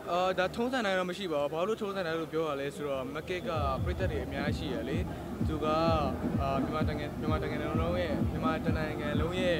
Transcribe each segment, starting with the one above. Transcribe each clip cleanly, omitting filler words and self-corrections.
ဒါထုံးစံတိုင်းတော့မရှိပါဘူးဘာလို့ထုံးစံတိုင်းလို့ပြောရလဲဆိုတော့မက်ကစ်ကပြည်သက်တွေအများကြီးရှိရလေသူကမြန်မာတနိုင်ငံလုံးရဲ့မြန်မာတနိုင်ငံလုံးရဲ့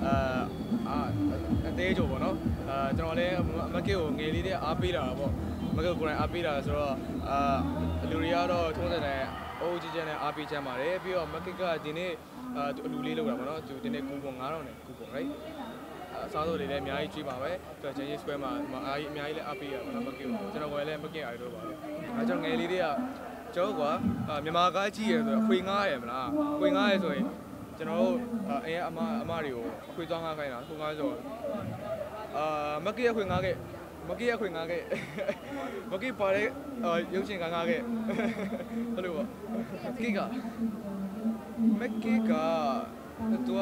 အသေးကြော်ပေါ့နော်ကျွန်တော်လည်းမက်ကစ်ကိုငယ်လေးတည်းအားပေးတာပေါ့မက်ကစ်ကိုယ်တိုင်အားပေးတာဆိုတော့လူတွေကတော့ထုံးစံတိုင်းအိုးကြီးကျန်းနဲ့အားပေးချမ်းပါတယ်ပြီးတော့မက်ကစ်ကဒီနေ့သူအလူလေးလောက်တာပေါ့နော်သူဒီနေ့ကူပုံ9000နဲ့ကူပုံ right စားလို့လည်းအများကြီးကြွေးပါပဲသူချင်းချင်း square မှာအားကြီးအများကြီးလည်းအားပေးရပါတော့မကင်ကျွန်တော်ကလည်းမကင်အားတော့ပါပဲအဲကျွန်တော်ငယ်လေးတွေကကျွန်တော်ကွာမြန်မာကားကြီးရယ်ဆိုတော့အခွေငားရယ်မလားအခွေငားရယ်ဆိုရင်ကျွန်တော်တို့အဲအမတွေကိုအခွေသွားငားခိုင်းတာခွေငားဆိုမကင်အခွေငားခဲ့မကင်အခွေငားခဲ့မကင်ပါတဲ့ရုပ်ရှင်ငားခဲ့ဘယ်လိုပေါ့မကင်ကသူက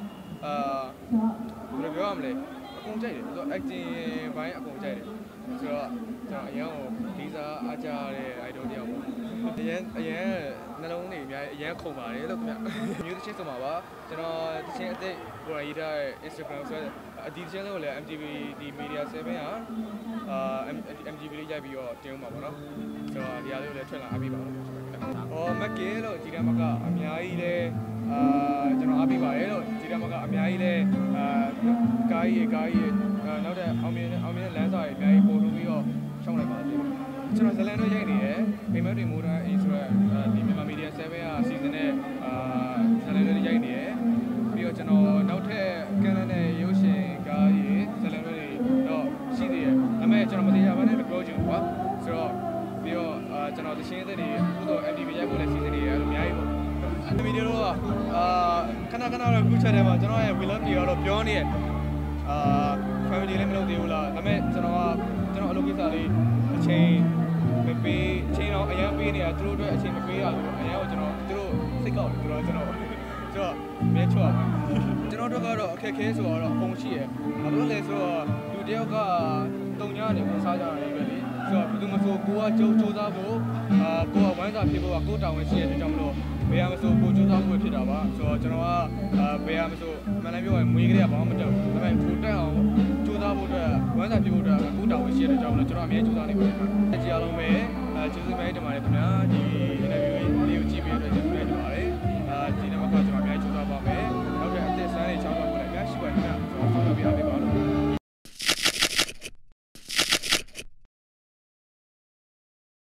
ဘယ်လိုပြောရမလဲအကုန်ကြိုက်တယ်သူ acting ဘိုင်းအကုန်ကြိုက်တယ်ဆိုတော့ကျွန်တော်အရင်ကဒီစားအားကြတဲ့ idol တယောက်ပေါ့အရင်နှလုံးတွေအများကြီးအရင်ခုန်ပါတယ်လို့ခင်ဗျမျိုးတစ်ချက်ဆိုမှာပါကျွန်တော်တစ်ချင်းအသက်ကိုယ်ရေးထားတဲ့ Instagram ဆိုအဒီတစ်ချင်းလို့လည်း MTV ဒီ Media 7ကMTV လေးရိုက်ပြီးတော့တင်ဦးမှာပေါ့နော်ဆိုတော့ဒီအားလေးကိုလည်းထွက်လာအားပေးပါလို့မက်ကဲလို့ဒီကမကအများကြီးလဲကျွန်တော်အားပေးပါတယ်လို့ဒီကမကအများကြီးလဲကားကြီးနောက်တဲ့အောင်မြင်တဲ့လမ်းစာတွေအများကြီးပို့လို့ပြီးတော့ရှောင်းလိုက်ပါသေးတယ်ကျွန်တော်ဇလန်တို့ရိုက်နေတယ်မိမတွေမိုးထားအေးဆိုတော့ဒီမြန်မာမီဒီယာ7ကစီဇန်နဲ့ဇလန်တို့ရိုက်နေတယ်ပြီးတော့ကျွန်တော်နောက်ထပ်ကန်နနဲ့ရုပ်ရှင်ကားကြီးဇလန်တို့တော့ရှိသေးတယ်ဒါပေမဲ့ကျွန်တော်မသိကြပါနဲ့မပြောချင်ဘူးကွာဆိုတော့ပြီးတော့ကျွန်တော်တရှင်းသက်တွေအခုတော့ MTV ရိုက်ဖို့လည်းစီဇန်နေတယ်အဲ့လိုအများကြီးပေါ့ဒီဗီဒီယိုတော့ခဏတော့ခုချက်ထဲမှာကျွန်တော်ရဲ့ William တွေကတော့ပြောနေfamily လည်းမလုပ်သေးဘူးလားဒါပေမဲ့ကျွန်တော်အလုပ်ကိစ္စလေးအချိန်မပေးချိန်တော့အရင်ပေးနေတာသူတို့အတွက်အချိန်မပေးရလို့အရင်ကကျွန်တော်သူတို့စိတ်ကောက်တယ်သူတို့ကျွန်တော်မဲချော့ပါကျွန်တော်တို့ကတော့အခက်ခဲဆိုတော့အကုန်ရှိရယ်ဘာလို့လဲဆိုတော့လူတယောက်ကတုံညာနေကိုစားကြရတယ်ပဲလေဆိုတော့ဘယ်သူမှဆိုကိုကကြိုးစားဖို့ကိုကဝမ်းစာဖြစ်ဖို့ကကိုတောင်းဝင်ရှိရတဲ့ကြောင့်မလို့ဘယ်ရမဆိုကိုကြိုးစားဖို့ဖြစ်တာပါဆိုတော့ကျွန်တော်ကဘယ်ရမဆိုမှန်တယ်ပြောရင်မွေးကလေးကဘာမှမတက်ဘူးဒါပေမဲ့ကိုတက်အောင်ကြိုးစားဖို့အတွက်ဝမ်းစာဖြစ်ဖို့အတွက်ကိုတောင်းဝင်ရှိရတဲ့ကြောင့်မလို့ကျွန်တော်အမြဲကြိုးစားနေပါတယ်အကြည့်အားလုံးပဲကျေးဇူးများတင်ပါတယ်ခင်ဗျာဒီ